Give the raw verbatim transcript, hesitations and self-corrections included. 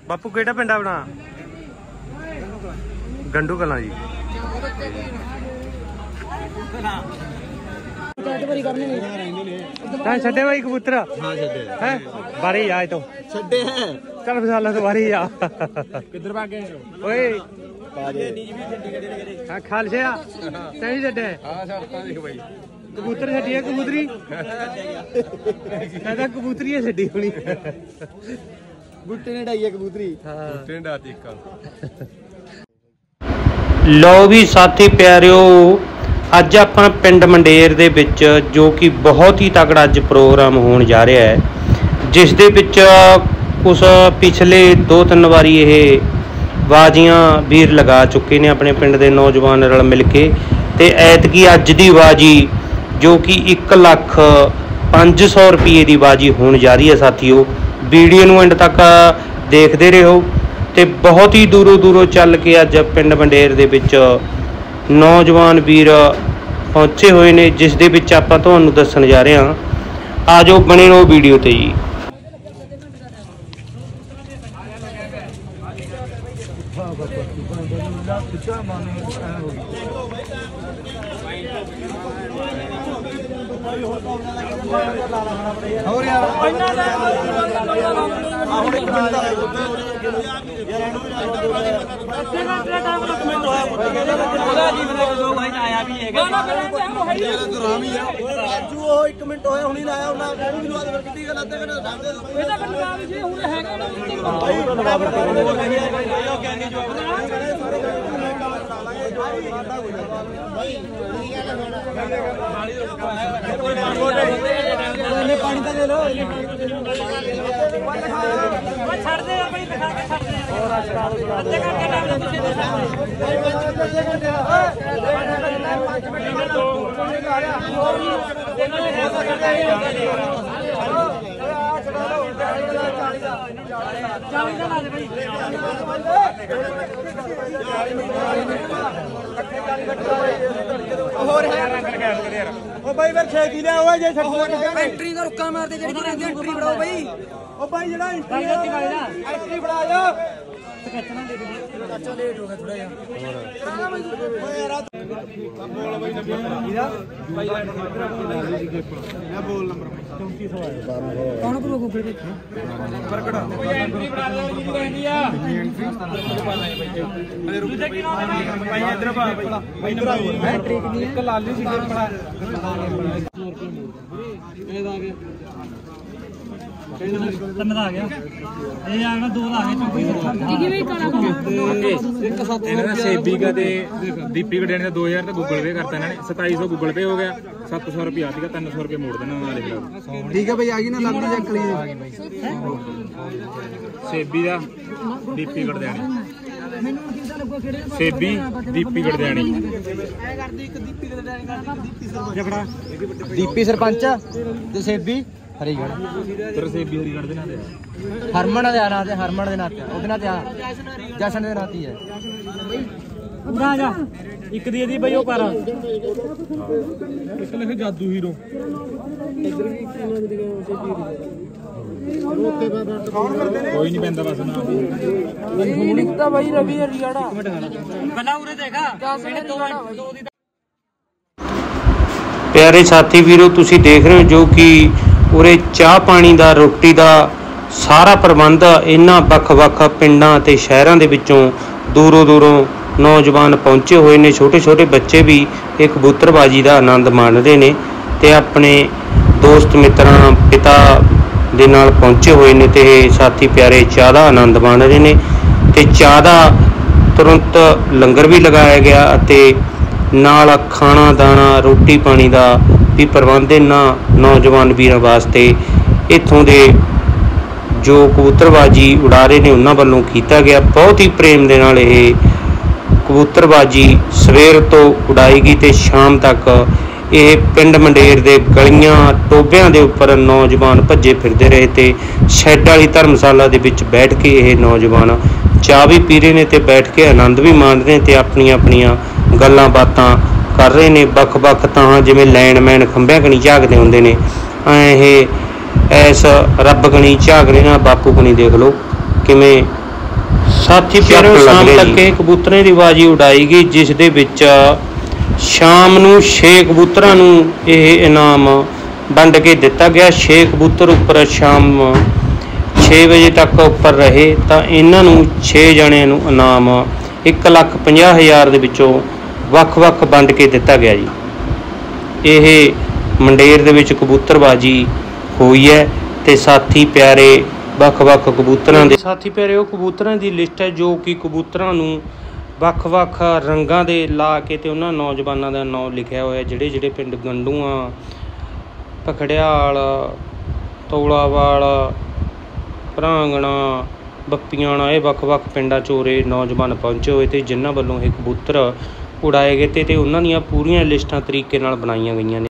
बापू केड़ा पिंड अपना? गंडू कलां जी। छड्डे भाई कबूतर? हाँ छड्डे हैं बारे ही आ तो छड्डे हैं चल फिसाला तो बारे ही आ किधर भागे ओए हां खालसे आ तैं छड्डे हां शर्तां देख भाई कबूतर छड्डी है कबूतरी मैं कबूतरी छड्डी होनी बूटे ने डाई है कबूतरी हां बूटे ने डाती एक लो भी साथी प्यारिओ ਅੱਜ ਆਪਾਂ ਪਿੰਡ ਮੰਡੇਰ ਦੇ ਵਿੱਚ ਜੋ ਕਿ ਬਹੁਤ ਹੀ ਤਕੜਾ ਅੱਜ ਪ੍ਰੋਗਰਾਮ ਹੋਣ ਜਾ ਰਿਹਾ ਹੈ ਜਿਸ ਦੇ ਵਿੱਚ ਕੁਛ ਪਿਛਲੇ ਦੋ ਤਿੰਨ ਵਾਰੀ ਇਹ ਬਾਜ਼ੀਆਂ ਵੀਰ ਲਗਾ ਚੁੱਕੇ ਨੇ ਆਪਣੇ ਪਿੰਡ ਦੇ ਨੌਜਵਾਨ ਰਲ ਮਿਲ ਕੇ ਤੇ ਐਤਕੀ ਅੱਜ ਦੀ ਬਾਜ਼ੀ ਜੋ ਕਿ ਇੱਕ ਲੱਖ ਪੰਜ ਸੌ ਰੁਪਏ ਦੀ ਬਾਜ਼ੀ ਹੋਣ ਜਾ ਰਹੀ ਹੈ ਸਾਥੀਓ ਵੀਡੀਓ ਨੂੰ ਐਂਡ ਤੱਕ ਦੇਖਦੇ ਰਹੋ ਤੇ ਬਹੁਤ ਹੀ ਦੂਰੋਂ ਦੂਰੋਂ ਚੱਲ ਕੇ ਅੱਜ ਪਿੰਡ ਮੰਡੇਰ ਦੇ ਵਿੱਚ नौजवान वीर पहुँचे हुए ने जिस दे विच आपां तुहानूं दस्सण जा रहे हैं आ जाओ बने रहो वीडियो ते जी पानी तो ले लो छड़ दे भाई दिखा के छड़ दे अद्धे घंटे टाइम दे तुसी भाई फिर छे की लिया हुआ जे एंट्री का रुका मारते जेडी रहंदी एंट्री बढ़ाओ भाई ओ भाई जेड़ा एंट्री एंट्री बढ़ा जा सकचना दे दे अच्छा लेट हो गया थोड़ा यार ओए यार बोल भाई नंबर भाई मैं बोल नंबर चौंतीस सौ है कौन को गूगल पे परकड़ा कोई एंट्री बढ़ा दो जी रहंदी आ अरे रुक भाई इधर भाई भाई नंबर एंट्री की एक लाली सी पड़ा ਇਹ ਆ ਗਿਆ ਤਿੰਨ ਦਾ ਆ ਗਿਆ ਇਹ ਆ ਗਿਆ ਦੋ ਦਾ ਆ ਗਿਆ ਚੌਂਕੀ ਇਹ ਵੀ ਕਾਲਾ ਇੱਕ ਸੱਤ ਇਹਨਾਂ ਦਾ ਸੇਬੀ ਕਾ ਤੇ ਦੀਪੀ ਗੜਿਆਣੀ ਦਾ ਦੋ ਹਜ਼ਾਰ ਤੇ ਗੂਗਲ ਪੇ ਕਰਤਾ ਇਹਨਾਂ ਨੇ ਸਤਾਈ ਸੌ ਗੂਗਲ ਪੇ ਹੋ ਗਿਆ ਸੱਤ ਸੌ ਰੁਪਏ ਸੀਗਾ ਤਿੰਨ ਸੌ ਰੁਪਏ ਮੋੜ ਦੇਣਾ ਨਾਲ ਲਿਖਿਆ ਠੀਕ ਹੈ ਬਈ ਆ ਗਈ ਨਾ ਲੱਗਦੀ ਚੈੱਕ ਲਈ ਆ ਗਈ ਬਾਈ ਸੇਬੀ ਦਾ ਦੀਪੀ ਗੜਿਆਣੀ ਸੇਬੀ ਦੀਪੀ ਗੜਿਆਣੀ ਐ ਕਰਦੀ ਇੱਕ ਦੀਪੀ ਗੜਿਆਣੀ ਕਰਦੀ ਦੀਪੀ ਸਰਪੰਚ ਜਫੜਾ ਦੀਪੀ ਸਰਪੰਚ ਤੇ ਸੇਬੀ ਹਰੀਗੜ ਤੇਰੇ ਸੇਬੀ ਹਰੀਗੜ ਦੇ ਨਾਂ ਤੇ ਹਰਮਨ ਦੇ ਨਾਂ ਤੇ ਹਰਮਨ ਦੇ ਨਾਂ ਤੇ ਉਹਦੇ ਨਾਂ ਤੇ ਆ ਜਸ਼ਨ ਦੇ ਨਾਂ ਤੇ ਹੈ ਉਰਾ ਜਾ ਇੱਕ ਦੀ ਇਹਦੀ ਬਈ ਉਹ ਕਰ ਇੱਕ ਲਿਖ ਜਾਦੂ ਹੀਰੋ ਇੱਧਰ ਵੀ ਇੱਕ ਇਹਨਾਂ ਦੀ ਰੋਕੇ ਕੋਈ ਨਹੀਂ ਪੈਂਦਾ ਬਸ ਨਾ ਨਹੀਂ ਲਿਖਦਾ ਬਾਈ ਰਵੀ ਹਰੀਗੜਾ ਇੱਕ ਮਿੰਟ ਗੱਲਾਂ ਉਰੇ ਦੇਖਾ ਇਹਨੇ ਦੋ ਦੋ ਦੀ प्यारे साथी वीरों तुसी देख रहे हो जो कि उरे चाह पानी दा रोटी दा सारा प्रबंध इन्हां वख-वख पिंडां ते शहरां दे विचों दूरों दूरों नौजवान पहुंचे हुए ने छोटे छोटे बच्चे भी एक कबूतरबाजी का आनंद मान रहे ने ते अपने दोस्त मित्रां पिता दे नाल पहुंचे हुए ने ते साथी प्यारे चाह दा आनंद मान रहे ने ते चाह दा तुरंत लंगर भी लगाया गया ते नाल खाना दाना रोटी पानी का भी प्रबंध इन्हां नौजवान वीरां वास्ते इत्थों दे जो कबूतरबाजी उड़ा रहे ने उन्हां वल्लों कीता गया। बहुत ही प्रेम दे नाल इह कबूतरबाजी सवेर तो उड़ाएगी ते शाम तक ये पिंड मंडेर दे गलियां टोबियां दे उपर नौजवान भज्जे फिरदे रहे ते शैड वाली धर्मशाला दे विच बैठ के ये नौजवान चाह भी पी रहे ने ते बैठ के आनंद भी मान रहे ते अपनियां अपनियां गल्लां बातां कर रहे ने बख बख तां जिवें लैंडमैन खंभियां कनी झाकदे हुंदे ने ऐ इह ऐस रब कनी झाक रहे ना बापू कनी देख लो किवें ਸਾਥੀ ਪਿਆਰਿਓ ਸ਼ਾਮ ਤੱਕ ਇਹ ਕਬੂਤਰਾਂ ਦੀ ਆਵਾਜ਼ ਉਡਾਈ ਗਈ, ਜਿਸ ਦੇ ਵਿੱਚ ਸ਼ਾਮ ਨੂੰ ਛੇ ਕਬੂਤਰਾਂ ਨੂੰ ਇਹ ਇਨਾਮ ਵੰਡ ਕੇ ਦਿੱਤਾ ਗਿਆ। ਛੇ ਕਬੂਤਰ ਉੱਪਰ ਸ਼ਾਮ ਛੇ ਵਜੇ ਤੱਕ ਉੱਪਰ ਰਹੇ ਤਾਂ ਇਹਨਾਂ ਨੂੰ ਛੇ ਜਣਿਆਂ ਨੂੰ ਇਨਾਮ ਇੱਕ ਲੱਖ ਪੰਜਾਹ ਹਜ਼ਾਰ ਦੇ ਵਿੱਚੋਂ ਵੱਖ ਵੱਖ ਵੰਡ ਕੇ ਦਿੱਤਾ ਗਿਆ ਜੀ। ਇਹ ਮੰਡੇਰ ਦੇ ਵਿੱਚ ਕਬੂਤਰਬਾਜੀ ਹੋਈ ਹੈ ਤੇ ਸਾਥੀ ਪਿਆਰੇ ਵੱਖ ਵੱਖ ਕਬੂਤਰਾਂ ਦੇ ਸਾਥੀ ਪਿਆਰੇ ਉਹ ਕਬੂਤਰਾਂ ਦੀ ਲਿਸਟ ਹੈ ਜੋ ਕਿ ਕਬੂਤਰਾਂ ਨੂੰ ਵੱਖ ਵੱਖ ਰੰਗਾਂ ਦੇ ਲਾ ਕੇ ਤੇ ਉਹਨਾਂ ਨੌਜਵਾਨਾਂ ਦਾ ਨਾਂ ਲਿਖਿਆ ਹੋਇਆ, ਜਿਹੜੇ ਜਿਹੜੇ ਪਿੰਡ ਗੰਡੂਆਂ, ਪਖੜਿਆਲ, ਤੋਲਾਵਾਲ, ਭਰਾਂਗਣਾ, ਬੱਪੀਆਣਾ, ਇਹ ਵੱਖ ਵੱਖ ਪਿੰਡਾਂ ਚੋਰੇ ਨੌਜਵਾਨ ਪਹੁੰਚੇ ਹੋਏ ਤੇ ਜਿਨ੍ਹਾਂ ਵੱਲੋਂ ਇਹ ਕਬੂਤਰ ਉਡਾਏ ਗਏ ਤੇ ਤੇ ਉਹਨਾਂ ਦੀਆਂ ਪੂਰੀਆਂ ਲਿਸਟਾਂ ਤਰੀਕੇ ਨਾਲ ਬਣਾਈਆਂ ਗਈਆਂ ਨੇ।